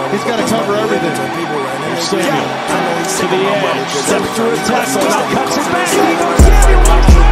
He's got to cover everything. Samuel to the edge, steps through a tackle, now cuts it back.